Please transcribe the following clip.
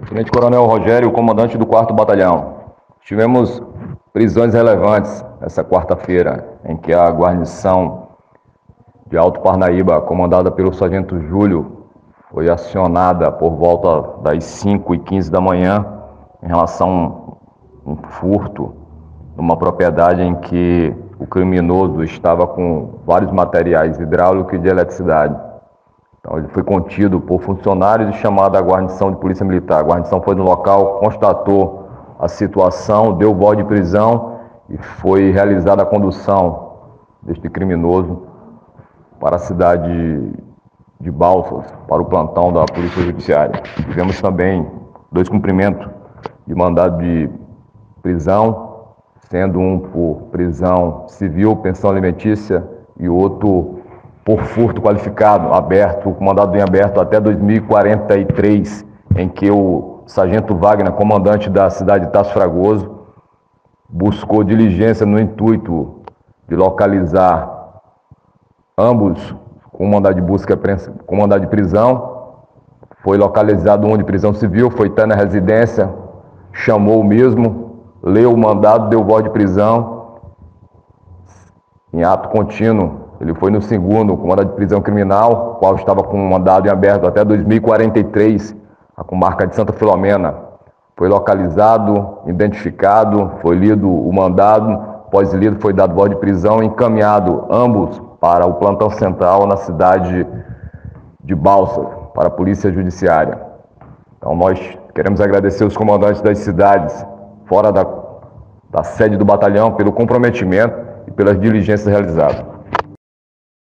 Tenente Coronel Rogério, comandante do 4º Batalhão. Tivemos prisões relevantes essa quarta-feira, em que a guarnição de Alto Parnaíba, comandada pelo Sargento Júlio, foi acionada por volta das 5h15 da manhã em relação a um furto numa propriedade em que o criminoso estava com vários materiais hidráulicos e de eletricidade. Então, ele foi contido por funcionários e chamado à guarnição de polícia militar. A guarnição foi no local, constatou a situação, deu voz de prisão e foi realizada a condução deste criminoso para a cidade de Balsas, para o plantão da Polícia Judiciária. Tivemos também 2 cumprimentos de mandado de prisão, sendo um por prisão civil, pensão alimentícia, e outro por furto qualificado, aberto, com mandado em aberto até 2043, em que o Sargento Wagner, comandante da cidade de Tasso Fragoso, buscou diligência no intuito de localizar ambos com mandado de busca, com mandado de prisão. Foi localizado um de prisão civil, foi até na residência, chamou o mesmo, leu o mandado, deu voz de prisão. Em ato contínuo, ele foi no 2º, com mandado de prisão criminal, qual estava com mandado em aberto até 2043, a comarca de Santa Filomena. Foi localizado, identificado, foi lido o mandado, após lido foi dado voz de prisão e encaminhado ambos para o plantão central na cidade de Balsas, para a Polícia Judiciária. Então nós queremos agradecer os comandantes das cidades fora da sede do batalhão pelo comprometimento e pelas diligências realizadas.